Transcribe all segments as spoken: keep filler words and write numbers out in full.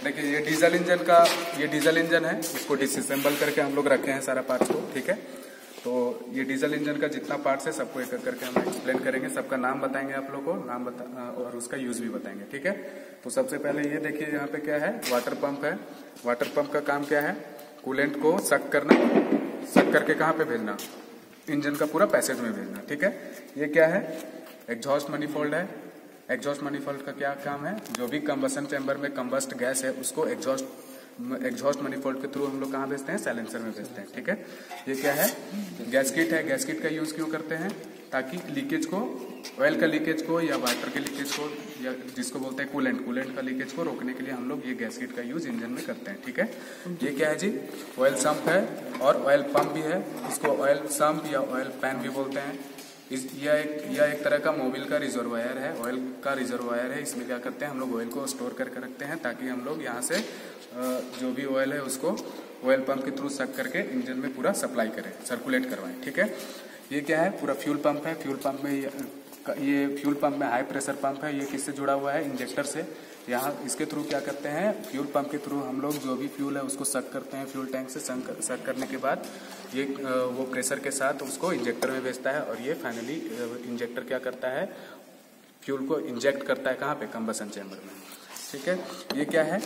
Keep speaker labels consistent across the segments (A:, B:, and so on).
A: देखिए ये diesel engine का ये डीजल इंजन है, इसको डिसअसेंबल करके हम लोग रखे हैं सारा पार्ट्स को। ठीक है, तो ये डीजल इंजन का जितना पार्ट्स है सबको एक एक करके हम एक्सप्लेन करेंगे, सबका नाम बताएंगे आप लोग को, नाम बता और उसका यूज भी बताएंगे। ठीक है, तो सबसे पहले ये देखिए यहाँ पे क्या है, वाटर पंप है। वाटर पंप का काम क्या है, कूलेंट को सक करना, सक करके कहाँ पे भेजना, इंजन का पूरा पैसेज में भेजना। ठीक है, ये क्या है, एग्जॉस्ट मनीफोल्ड है। एग्जॉस्ट मनीफोल्ड का क्या काम है, जो भी कंबसन चैम्बर में कंबस्ट गैस है उसको एग्जॉस्ट एग्जॉस्ट मनीफोल्ड के थ्रू हम लोग कहाँ भेजते हैं, साइलेंसर में भेजते हैं। ठीक है, ये क्या है, गैसकेट है। गैसकेट का यूज क्यों करते हैं, ताकि लीकेज को, ऑयल का लीकेज को या वाटर के लीकेज को, या जिसको बोलते हैं कूलेंट, कूलेंट का लीकेज को रोकने के लिए हम लोग ये गैसकेट का यूज इंजन में करते हैं। ठीक है, ये क्या है जी, ऑयल सम्प है और ऑयल पंप भी है। इसको ऑयल सम्प या ऑयल पैन भी बोलते हैं। इस यह एक यह एक तरह का मोबिल का रिजर्वायर है, ऑयल का रिजर्वायर है। इसमें क्या करते हैं हम लोग, ऑयल को स्टोर करके रखते हैं ताकि हम लोग यहाँ से जो भी ऑयल है उसको ऑयल पंप के थ्रू सक करके इंजन में पूरा सप्लाई करें, सर्कुलेट करवाएं। ठीक है, ये क्या है, पूरा फ्यूल पंप है। फ्यूल पंप में ये, ये फ्यूल पंप में हाई प्रेशर पंप है। ये किससे जुड़ा हुआ है, इंजेक्टर से। यहाँ इसके थ्रू क्या करते हैं, फ्यूल पंप के थ्रू हम लोग जो भी फ्यूल है उसको सक करते हैं फ्यूल टैंक से। सक करने के बाद ये वो प्रेशर के साथ उसको इंजेक्टर में भेजता है और ये फाइनली इंजेक्टर क्या करता है, फ्यूल को इंजेक्ट करता है कहाँ पे, कंबसन चैम्बर में। ठीक है, ये क्या है,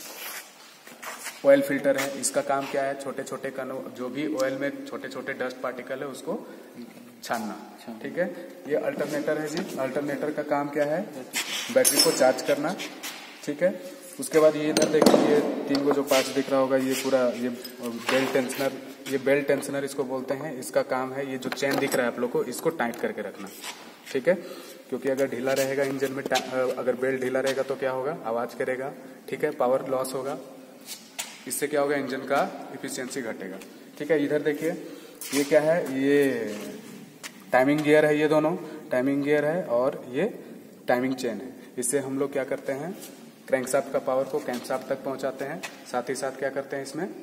A: ऑयल फिल्टर है। इसका काम क्या है, छोटे छोटे कणों, जो भी ऑयल में छोटे छोटे डस्ट पार्टिकल है उसको छानना। ठीक है, ये अल्टरनेटर है जी। अल्टरनेटर का काम क्या है, बैटरी को चार्ज करना। ठीक है, उसके बाद ये इधर देखिए, ये तीन को जो पार्ट्स दिख रहा होगा, ये पूरा ये बेल्ट टेंशनर, ये बेल्ट टेंशनर इसको बोलते हैं। इसका काम है, ये जो चेन दिख रहा है आप लोग को, इसको टाइट करके रखना। ठीक है, क्योंकि अगर ढीला रहेगा इंजन में, अगर बेल्ट ढीला रहेगा तो क्या होगा, आवाज करेगा। ठीक है, पावर लॉस होगा, इससे क्या होगा, इंजन का इफिशियंसी घटेगा। ठीक है, इधर देखिए ये क्या है, ये टाइमिंग गियर है। ये दोनों टाइमिंग गियर है और ये टाइमिंग चेन है। इससे हम लोग क्या करते हैं, क्रैंकशाफ्ट का पावर को क्रैंकशाफ्ट तक पहुंचाते हैं। साथ ही साथ क्या करते हैं इसमें,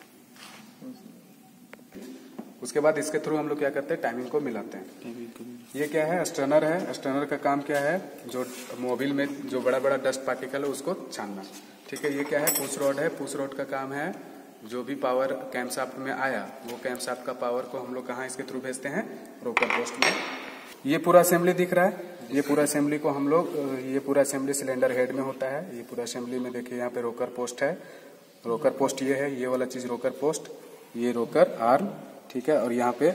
A: उसके बाद इसके थ्रू हम लोग क्या करते हैं, टाइमिंग को मिलाते हैं। ये क्या है, स्टर्नर है। स्टर्नर का काम क्या है, जो मोबिल में जो बड़ा बड़ा डस्ट पार्टिकल है उसको छानना। ठीक है, ये क्या है, पुश रॉड है। पुश रॉड का काम है, जो भी पावर कैम्पशाफ्ट में आया वो कैम्पशाफ्ट का पावर को हम लोग कहाँ इसके थ्रू भेजते हैं, रोकर पोस्ट में। ये पूरा असेंबली दिख रहा है, ये पूरा असेंबली को हम लोग, ये पूरा असेंबली सिलेंडर हेड में होता है। ये पूरा असेंबली में देखिए यहाँ पे रोकर पोस्ट है। रोकर पोस्ट ये है, ये वाला चीज रोकर पोस्ट, ये रोकर आर्म। ठीक है, और यहाँ पे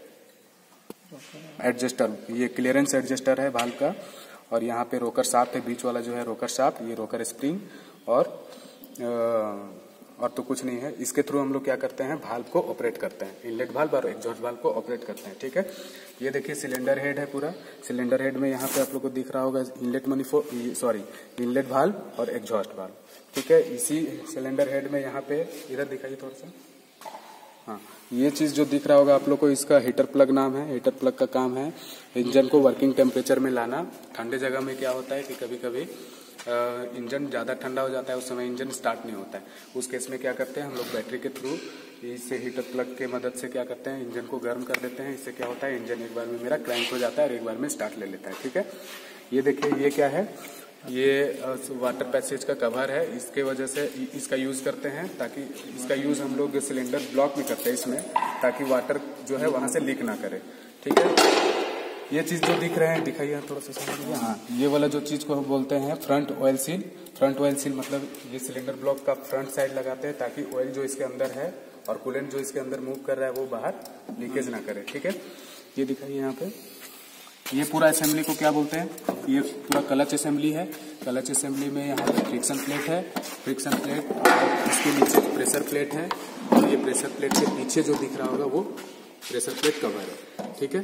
A: एडजस्टर, ये क्लियरेंस एडजस्टर है भाल्व का। और यहाँ पे रोकर शाफ्ट है, बीच वाला जो है रोकर शाफ्ट, ये रोकर स्प्रिंग। और और तो कुछ नहीं है। इसके थ्रू हम लोग क्या करते हैं, भाल्व को ऑपरेट करते हैं, इनलेट भाल्व और एग्जॉस्ट भाल्व को ऑपरेट करते हैं। ठीक है, ये देखिए सिलेंडर हेड है पूरा। सिलेंडर हेड में यहाँ पे आप लोग को दिख रहा होगा inlet manifold, sorry inlet valve और एग्जॉस्ट भाल्व। ठीक है, इसी सिलेंडर हेड में यहाँ पे, इधर दिखाइए थोड़ा सा, हाँ, ये चीज जो दिख रहा होगा आप लोग को, इसका हीटर प्लग नाम है। हीटर प्लग का काम है इंजन को वर्किंग टेम्परेचर में लाना। ठंडे जगह में क्या होता है कि कभी कभी इंजन ज्यादा ठंडा हो जाता है, उस समय इंजन स्टार्ट नहीं होता है। उस केस में क्या करते हैं हम लोग, बैटरी के थ्रू इससे हीटर प्लग के मदद से क्या करते हैं, इंजन को गर्म कर देते हैं। इससे क्या होता है, इंजन एक बार में मेरा क्रैंक हो जाता है और एक बार में स्टार्ट ले लेता है। ठीक है, ये देखिए ये क्या है, ये वाटर पैसेज का कवर है। इसके वजह से इसका यूज करते हैं, ताकि इसका यूज हम लोग सिलेंडर ब्लॉक में करते हैं इसमें, ताकि वाटर जो है वहां से लीक ना करे। ठीक है, ये चीज जो दिख रहे हैं, दिखाइए थोड़ा सा समझिए। हाँ, ये वाला जो चीज को हम बोलते हैं front oil seal. Front oil seal मतलब ये सिलेंडर ब्लॉक का फ्रंट साइड लगाते हैं, ताकि ऑयल जो इसके अंदर है और कूलेंट जो इसके अंदर मूव कर रहा है वो बाहर लीकेज ना करे। ठीक है, ये दिखाइए यहाँ पे, ये पूरा असेंबली को क्या बोलते हैं, ये पूरा क्लच असेंबली है। क्लच असेंबली में यहाँ पे फ्रिक्शन प्लेट है, फ्रिक्शन प्लेट, और इसके नीचे प्रेशर प्लेट है। और ये प्रेशर प्लेट के पीछे जो दिख रहा होगा वो प्रेशर प्लेट कवर है। ठीक है,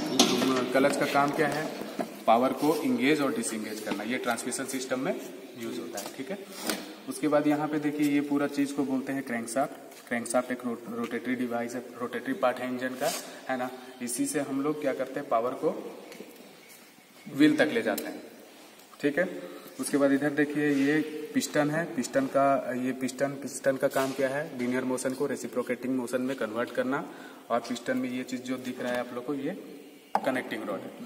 A: क्लच का काम क्या है, पावर को इंगेज और डिसंगेज करना। ये ट्रांसमिशन सिस्टम में यूज होता है। ठीक है, उसके बाद यहाँ पे देखिए, ये पूरा चीज को बोलते हैं क्रैंकशाफ्ट। क्रैंकशाफ्ट एक रोटेटरी डिवाइस है, रोटेटरी पार्ट है इंजन का, है ना। इसी से हम लोग क्या करते हैं, पावर को व्हील तक ले जाते हैं। ठीक है, उसके बाद इधर देखिए ये पिस्टन है। पिस्टन का ये पिस्टन पिस्टन का काम क्या है, लीनियर मोशन को रेसिप्रोकेटिंग मोशन में कन्वर्ट करना। और पिस्टन में ये चीज जो दिख रहा है आप लोग को, ये कनेक्टिंग रॉड है।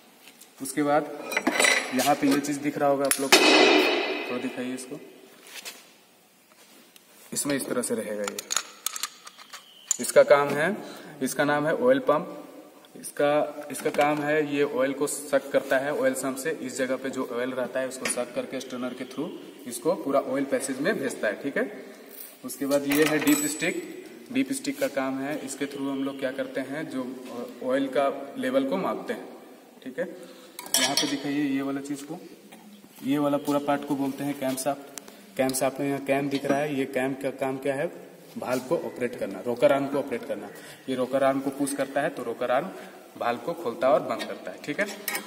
A: उसके बाद यहाँ पे ये चीज दिख रहा होगा आप लोग को, थोड़ा दिखाइए इसको। इसमें इस तरह से रहेगा ये। इसका काम है, इसका नाम है ऑयल पंप। इसका इसका काम है, ये ऑयल को सक करता है ऑयल सम्प से। इस जगह पे जो ऑयल रहता है उसको सक करके स्टर्नर के थ्रू इसको पूरा ऑयल पैसेज में भेजता है, ठीक है। उसके बाद ये है डीप स्टिक। डीप स्टिक का काम है, इसके थ्रू हम लोग क्या करते हैं, जो ऑयल का लेवल को मापते हैं, ठीक है। यहाँ पे दिखाइए ये वाला चीज को, ये वाला पूरा पार्ट को बोलते हैं कैम शाफ्ट। कैम शाफ्ट में यहाँ कैम दिख रहा है, ये कैम का काम क्या है, भाल्व को ऑपरेट करना, रोकर आर्म को ऑपरेट करना। ये रोकर आर्म को पुश करता है तो रोकर आर्म भाल्व को खोलता है और बंद करता है, ठीक है।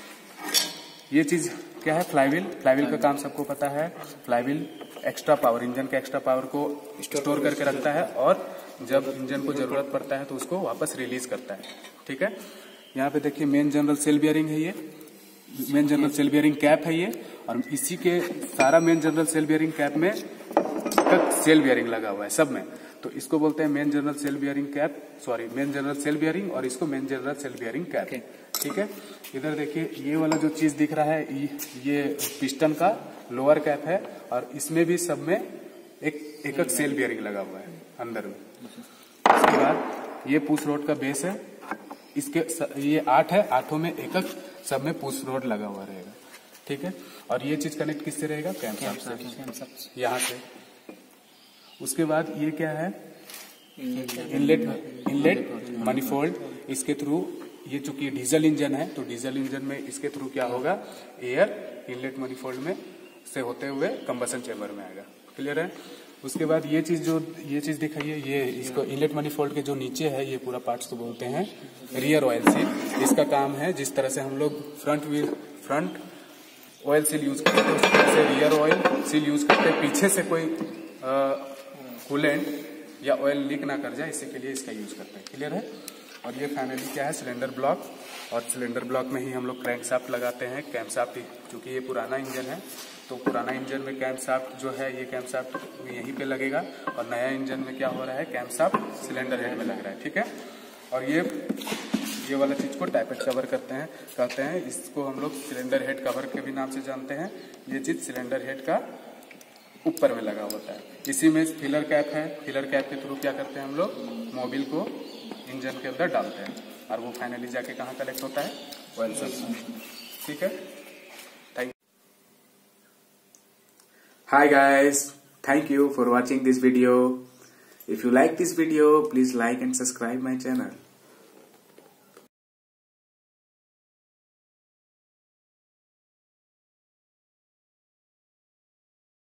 A: ये चीज क्या है, फ्लाईव्हील। फ्लाईव्हील का काम सबको पता है। फ्लाईव्हील एक्स्ट्रा पावर, इंजन के एक्स्ट्रा पावर को स्टोर करके रखता है और जब इंजन को जरूरत पड़ता है तो उसको वापस रिलीज करता है, ठीक है। यहाँ पे देखिए मेन जनरल सेल बियरिंग है, ये main journal shell bearing cap है ये, और इसी के सारा main journal shell bearing cap में सेल बियरिंग लगा हुआ है सब में, तो इसको बोलते हैं main journal shell bearing cap, sorry main journal shell bearing, और इसको main journal shell bearing cap, ठीक है। इधर देखिए ये वाला जो चीज दिख रहा है, ये पिस्टन का लोअर कैप है, और इसमें भी सब में एक एक एक सेल बियरिंग लगा हुआ है अंदर में। इसके बाद ये पुश रोड का बेस है, इसके ये आठ है, आठों में एक एक सब में पुश रोड लगा हुआ रहेगा, ठीक है। और ये चीज कनेक्ट किससे रहेगा, कैम शाफ्ट से, यहाँ से। उसके बाद ये क्या है, इनलेट इनलेट मनीफोल्ड। इसके थ्रू, ये चूंकि डीजल इंजन है तो डीजल इंजन में इसके थ्रू क्या होगा, एयर इनलेट मनीफोल्ड में से होते हुए कंबसन चेंबर में आएगा, क्लियर है। उसके बाद ये चीज जो ये चीज दिखाइए, ये इसको इनलेट मनीफोल्ड के जो नीचे है ये पूरा पार्ट्स को बोलते हैं रियर ऑयल सील। इसका काम है, जिस तरह से हम लोग front wheel front oil seal use करते हैं उस तरह से रियर ऑयल सील यूज करते हैं, पीछे से कोई कूलेंट या ऑयल लीक ना कर जाए, इसी के लिए इसका यूज करते हैं, क्लियर है। और ये फाइनली क्या है, सिलेंडर ब्लॉक, और सिलेंडर ब्लॉक में ही हम लोग क्रैंक शाफ्ट लगाते हैं। कैम शाफ्ट, क्योंकि ये पुराना इंजन है तो पुराना इंजन में कैम शाफ्ट जो है, ये कैम शाफ्ट यहीं पे लगेगा, और नया इंजन में क्या हो रहा है, कैम शाफ्ट सिलेंडर हेड में लग रहा है, ठीक है। और ये ये वाला चीज को टैपेट कवर करते हैं कहते हैं, इसको हम लोग सिलेंडर हेड कवर के भी नाम से जानते हैं। ये चीज सिलेंडर हेड का ऊपर में लगा होता है। इसी में फिलर कैप है, फिलर कैप के थ्रू क्या करते हैं हम लोग, मोबिल को इंजन के अंदर डालते हैं, और वो फाइनली जाके कहाँ कलेक्ट होता है, ऑयल सम्प, ठीक है। Thank you. Hi guys, thank you for watching this video. If you like this video, please like and subscribe my channel.